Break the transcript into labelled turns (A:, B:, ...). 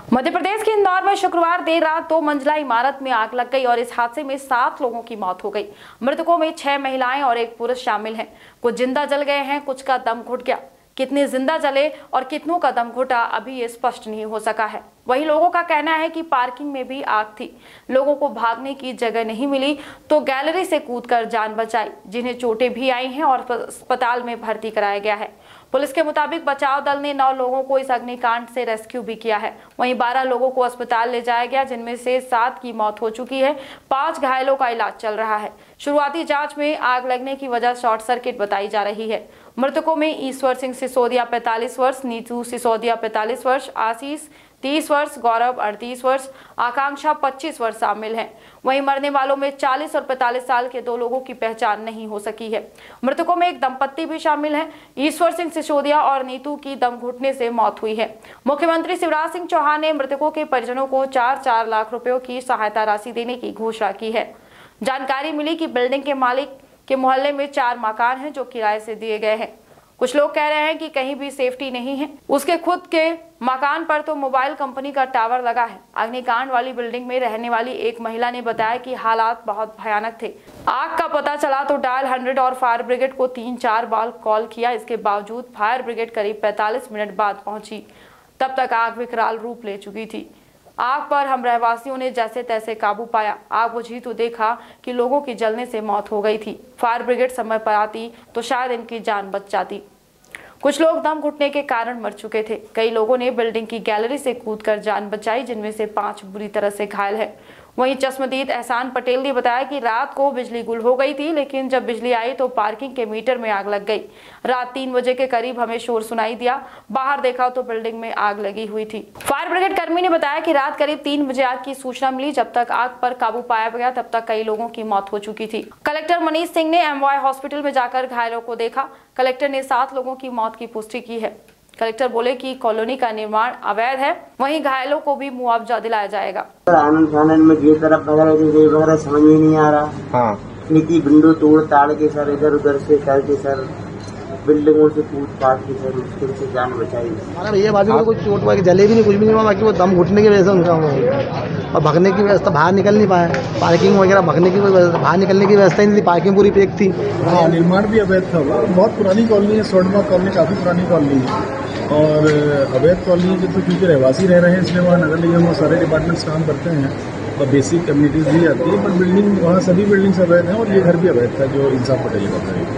A: मध्य प्रदेश के इंदौर में शुक्रवार देर रात 2 मंजिला इमारत में आग लग गई और इस हादसे में 7 लोगों की मौत हो गई। मृतकों में 6 महिलाएं और 1 पुरुष शामिल हैं। कुछ जिंदा जल गए हैं, कुछ का दम घुट गया। कितने जिंदा जले और कितनों का दम घुटा अभी ये स्पष्ट नहीं हो सका है। वहीं लोगों का कहना है कि पार्किंग में भी आग थी। लोगों को भागने की जगह नहीं मिली तो गैलरी से कूदकर जान बचाई, जिन्हें चोटें भी आई हैं और अस्पताल में भर्ती कराया गया है। पुलिस के मुताबिक बचाव दल ने 9 लोगों को इस अग्निकांड से रेस्क्यू भी किया है। वहीं 12 लोगों को अस्पताल ले जाया गया, जिनमें से 7 की मौत हो चुकी है। 5 घायलों का इलाज चल रहा है। शुरुआती जांच में आग लगने की वजह शॉर्ट सर्किट बताई जा रही है। मृतकों में ईश्वर सिंह सिसोदिया 45 वर्ष, नीतू सिसोदिया 45 वर्ष, आशीष 30 वर्ष, गौरव 38 वर्ष, आकांक्षा 25 वर्ष शामिल हैं। वहीं मरने वालों में 40 और 45 साल के 2 लोगों की पहचान नहीं हो सकी है। मृतकों में एक दंपत्ति भी शामिल हैं। ईश्वर सिंह सिसोदिया और नीतू की दम घुटने से मौत हुई है। मुख्यमंत्री शिवराज सिंह चौहान ने मृतकों के परिजनों को 4-4 लाख रुपयों की सहायता राशि देने की घोषणा की है। जानकारी मिली कि बिल्डिंग के मालिक के मोहल्ले में 4 मकान हैं जो किराए से दिए गए हैं। कुछ लोग कह रहे हैं कि कहीं भी सेफ्टी नहीं है। उसके खुद के मकान पर तो मोबाइल कंपनी का टावर लगा है। अग्निकांड वाली बिल्डिंग में रहने वाली एक महिला ने बताया कि हालात बहुत भयानक थे। आग का पता चला तो डायल 100 और फायर ब्रिगेड को 3-4 बार कॉल किया। इसके बावजूद फायर ब्रिगेड करीब 45 मिनट बाद पहुंची। तब तक आग विकराल रूप ले चुकी थी। आग पर हम रहवासियों ने जैसे तैसे काबू पाया। आग बुझी तो देखा कि लोगों की जलने से मौत हो गई थी। फायर ब्रिगेड समय पर आती तो शायद इनकी जान बच जाती। कुछ लोग दम घुटने के कारण मर चुके थे। कई लोगों ने बिल्डिंग की गैलरी से कूदकर जान बचाई, जिनमें से 5 बुरी तरह से घायल हैं। वहीं चश्मदीद एहसान पटेल ने बताया कि रात को बिजली गुल हो गई थी, लेकिन जब बिजली आई तो पार्किंग के मीटर में आग लग गई। रात 3 बजे के करीब हमें शोर सुनाई दिया। बाहर देखा तो बिल्डिंग में आग लगी हुई थी। फायर ब्रिगेड कर्मी ने बताया कि रात करीब 3 बजे आग की सूचना मिली। जब तक आग पर काबू पाया गया तब तक कई लोगों की मौत हो चुकी थी। कलेक्टर मनीष सिंह ने MY हॉस्पिटल में जाकर घायलों को देखा। कलेक्टर ने 7 लोगों की मौत की पुष्टि की है। कलेक्टर बोले कि कॉलोनी का निर्माण अवैध है, वहीं घायलों को भी मुआवजा दिलाया जाएगा।
B: आनंद में ये तरफ वगैरह समझ में नहीं आ रहा। हाँ, निकी विंडो तोड़ ताड़ के सर इधर उधर से करके सर बिल्डिंगों से पूछ पाछ के सर मुश्किल से जान बचाई।
C: अरे ये बाजू में कुछ चोट वाली जले भी नहीं, कुछ भी नहीं हुआ, बाकी वो दम घुटने की वजह से उनका और भगने की व्यवस्था, बाहर निकल नहीं पाया। पार्किंग वगैरह भगने की कोई व्यवस्था, बाहर निकलने की व्यवस्था ही नहीं थी। पार्किंग पूरी पैक थी।
D: हाँ, निर्माण भी अवैध था। बहुत पुरानी कॉलोनी है, स्वर्णमा कॉलोनी काफी पुरानी कॉलोनी है और अवैध कॉलोनी के तो क्योंकि रहवासी रह रहे हैं, इसलिए वहाँ नगर निगम और सारे डिपार्टमेंट्स काम करते हैं और बेसिक कम्युनिटीज दी जाती है। पर बिल्डिंग वहाँ सभी बिल्डिंग्स अवैध हैं और ये घर भी अवैध था जो इंसाफ पटेल का था।